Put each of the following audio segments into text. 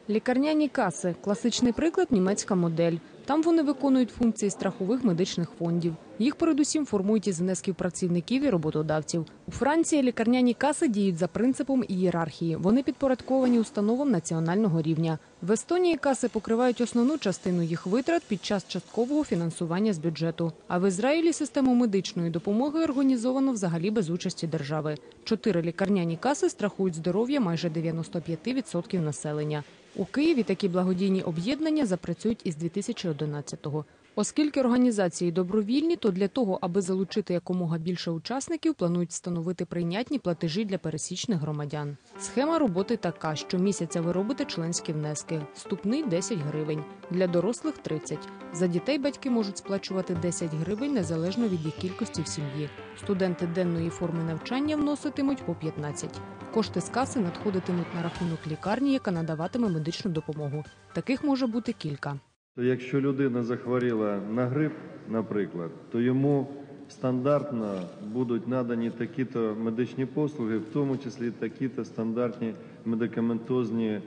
Лікарняні каси – класичний приклад – німецька модель. Там вони виконують функції страхових медичних фондів. Їх передусім формують із внесків працівників і роботодавців. У Франції лікарняні каси діють за принципом ієрархії. Вони підпорядковані установам національного рівня. В Естонії каси покривають основну частину їх витрат під час часткового фінансування з бюджету. А в Ізраїлі систему медичної допомоги організовано взагалі без участі держави. 4 лікарняні каси страхують здоров'я майже 95% населення. У Києві такі благодійні об'єднання запрацюють із 2011-го. Оскільки організації добровільні, то для того, аби залучити якомога більше учасників, планують встановити прийнятні платежі для пересічних громадян. Схема роботи така: щомісяця ви робите членські внески. Вступний – 10 гривень, для дорослих – 30. За дітей батьки можуть сплачувати 10 гривень незалежно від їх кількості в сім'ї. Студенти денної форми навчання вноситимуть по 15. Кошти з каси надходитимуть на рахунок лікарні, яка надаватиме медичну допомогу. Таких може бути кілька. Якщо людина захворіла на грип, наприклад, то йому стандартно будуть надані такі-то медичні послуги, в тому числі такі-то стандартні медикаментозне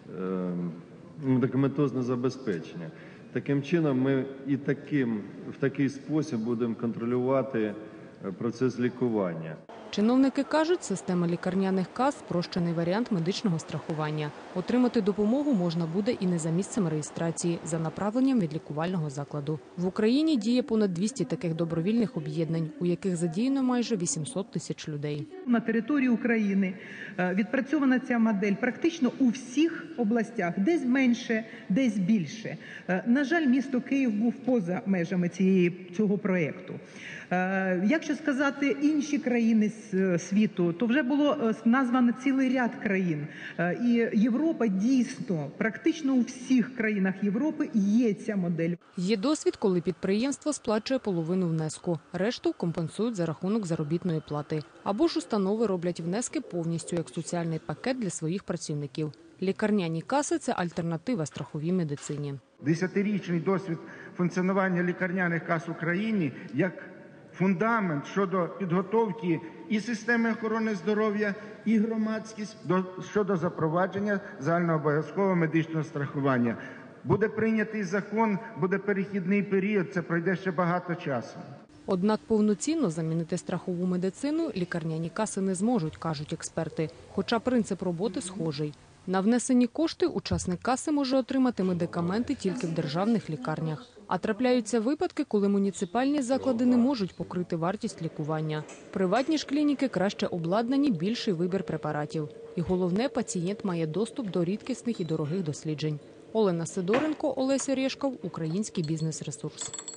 забезпечення. Таким чином ми і в такий спосіб будемо контролювати процес лікування. Чиновники кажуть, система лікарняних кас – спрощений варіант медичного страхування. Отримати допомогу можна буде і не за місцем реєстрації, за направленням від лікувального закладу. В Україні діє понад 200 таких добровільних об'єднань, у яких задіяно майже 800 тисяч людей. На території України відпрацьована ця модель практично у всіх областях, десь менше, десь більше. На жаль, місто Київ був поза межами цього проєкту. Якщо сказати інші країни світу, то вже було названо цілий ряд країн. І Європа дійсно, практично у всіх країнах Європи є ця модель. Є досвід, коли підприємство сплачує половину внеску, решту компенсують за рахунок заробітної плати. Або ж установи роблять внески повністю як соціальний пакет для своїх працівників. Лікарняні каси – це альтернатива страховій медицині. 10-річний досвід функціонування лікарняних кас в Україні як фундамент щодо підготовки і системи охорони здоров'я, і громадськість щодо запровадження загальнообов'язкового медичного страхування. Буде прийнятий закон, буде перехідний період, це пройде ще багато часу. Однак повноцінно замінити страхову медицину лікарняні каси не зможуть, кажуть експерти, хоча принцип роботи схожий. На внесені кошти учасник каси може отримати медикаменти тільки в державних лікарнях. А трапляються випадки, коли муніципальні заклади не можуть покрити вартість лікування. Приватні ж клініки краще обладнані, більший вибір препаратів. І головне, пацієнт має доступ до рідкісних і дорогих досліджень. Олена Сидоренко, Олеся Решков, Український бізнес-ресурс.